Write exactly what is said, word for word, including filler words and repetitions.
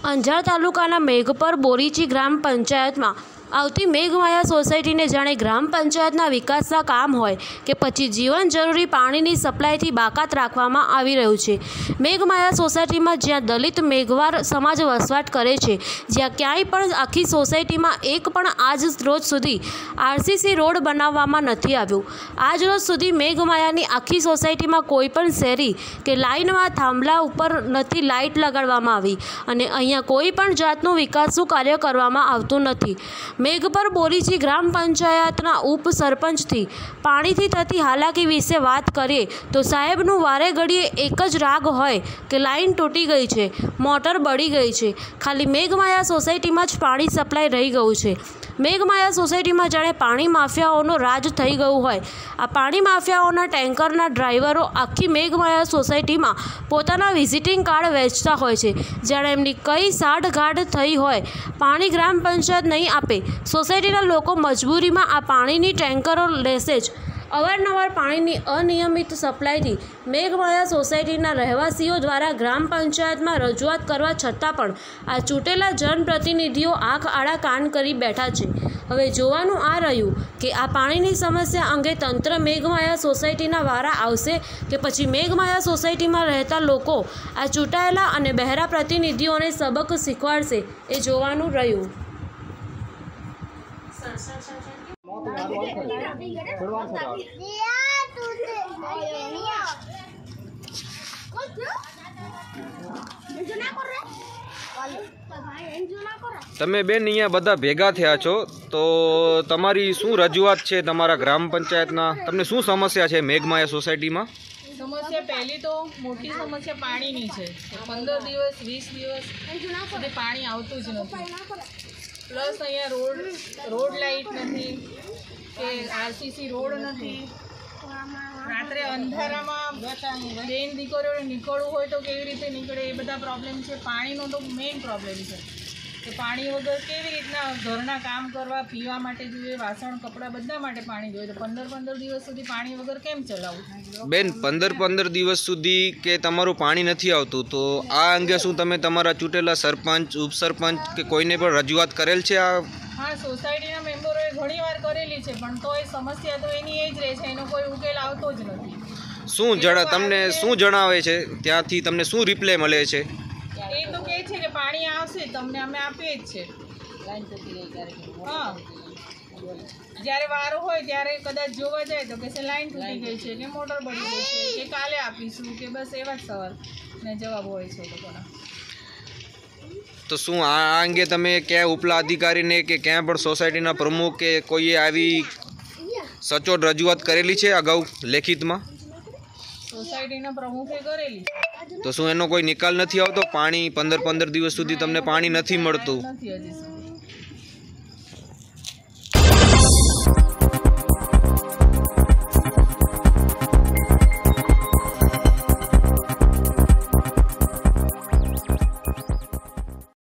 અંજાર તાલુકાના મેઘપર બોરીચી ગ્રામ પંચાયતમાં આવતી મેઘમાયા સોસાયટીને જાણે ગ્રામ પંચાયતના વિકાસના કામ હોય કે પછી જીવન જરૂરી પાણીની સપ્લાયથી બાકાત રાખવામાં આવી રહ્યું છે। મેઘમાયા સોસાયટીમાં જ્યાં દલિત મેઘવાર સમાજ વસવાટ કરે છે, જ્યાં ક્યાંય પણ આખી સોસાયટીમાં એક પણ આજ રોજ સુધી આરસીસી રોડ બનાવવામાં નથી આવ્યું। આજ રોજ સુધી મેઘમાયાની આખી સોસાયટીમાં કોઈ પણ શેરી કે લાઇનમાં થાંભલા ઉપર નથી લાઇટ લગાડવામાં આવી અને અહીંયા કોઈ પણ જાતનું વિકાસનું કાર્ય કરવામાં આવતું નથી। મેઘપર બોરીચી ગ્રામ પંચાયતના ઉપસરપંચથી પાણીથી થતી હાલાકી વિશે વાત કરીએ તો સાહેબનું વારે ઘડીએ એક જ રાગ હોય કે લાઈન તૂટી ગઈ છે, મોટર બળી ગઈ છે, ખાલી મેઘમાયા સોસાયટીમાં જ પાણી સપ્લાય રહી ગયું છે। મેઘમાયા સોસાયટીમાં જાણે પાણી માફિયાઓનો રાજ થઈ ગયું હોય। આ પાણી માફિયાઓના ટેન્કરના ડ્રાઈવરો આખી મેઘમાયા સોસાયટીમાં પોતાના વિઝિટિંગ કાર્ડ વેચતા હોય છે, જાણે એમની કઈ સાઠગાંઠ થઈ હોય। પાણી ગ્રામ પંચાયત નહીં આપે, સોસાયટીના લોકો મજબૂરીમાં આ પાણીની ટેન્કરો લેશે જ। અવારનવાર પાણીની અનિયમિત સપ્લાયથી મેઘમાયા સોસાયટીના રહેવાસીઓ દ્વારા ગ્રામ પંચાયતમાં રજૂઆત કરવા છતાં પણ આ ચૂંટેલા જનપ્રતિનિધિઓ આંખ આડા કાન કરી બેઠા છે। હવે જોવાનું આ રહ્યું કે આ પાણીની સમસ્યા અંગે તંત્ર મેઘમાયા સોસાયટીના વારા આવશે કે પછી મેઘમાયા સોસાયટીમાં રહેતા લોકો આ ચૂંટાયેલા અને બહેરા પ્રતિનિધિઓને સબક શીખવાડશે, એ જોવાનું રહ્યું। તમે બેન અહીંયા બધા ભેગા થયા છો તો તમારી શું રજૂઆત છે તમારા ગ્રામ પંચાયતના? તમને શું સમસ્યા છે મેઘમાયા સોસાયટીમાં? સમસ્યા પહેલી તો મોટી સમસ્યા પાણીની છે। પંદર દિવસ વીસ દિવસ સુધી પાણી આવતું જ નથી, પ્લસ અહીંયા રોડ રોડ લાઇટ નથી કે આરસીસી રોડ નથી। રાત્રે અંધારામાં બેન દીકરીઓને નીકળવું હોય તો કેવી રીતે નીકળે, એ બધા પ્રોબ્લેમ છે। પાણીનો તો મેઇન પ્રોબ્લેમ છે કે પાણી વગર કેવી રીતના ઘરના કામ કરવા, પીવા માટે જોઈએ, વાસણ કપડાં બધા માટે પાણી જોઈએ। તો પંદર પંદર દિવસ સુધી પાણી વગર કેમ ચલાવવું? બેન, પંદર પંદર દિવસ સુધી કે તમારું પાણી નથી આવતું, તો આ અંગે શું તમે તમારા ચૂંટેલા સરપંચ, ઉપસરપંચ કે કોઈને પણ રજૂઆત કરેલ છે? આ હા, સોસાયટીના મેમ્બરોએ ઘણી વાર કરેલી છે, પણ તો એ સમસ્યા તો એની એ જ રહે છે, એનો કોઈ ઉકેલ આવતો જ નથી। શું જણા તમને શું જણાવે છે ત્યાંથી? તમને શું રિપ્લાય મળે છે? એ તો કહે છે કે પાણી આવશે, તમને અમે આપીએ જ છે। હા, જ્યારે વારો હોય ત્યારે કદાચ જોવા જાય તો કે લાઈન તૂટી ગઈ છે કે મોટર બળી ગઈ છે કે કાલે આપીશું, કે બસ એવા જ સવાલ ને જવાબ હોય છે લોકોના। તો શું આ અંગે તમે ક્યાં ઉપલા અધિકારીને કે ક્યાં પણ સોસાયટીના પ્રમુખ કે કોઈએ આવી સચોટ રજૂઆત કરેલી છે અગાઉ લેખિતમાં? સોસાયટીના પ્રમુખે કરેલી। તો શું એનો કોઈ નિકાલ નથી આવતો? પાણી પંદર પંદર દિવસ સુધી તમને પાણી નથી મળતું? નથી હજી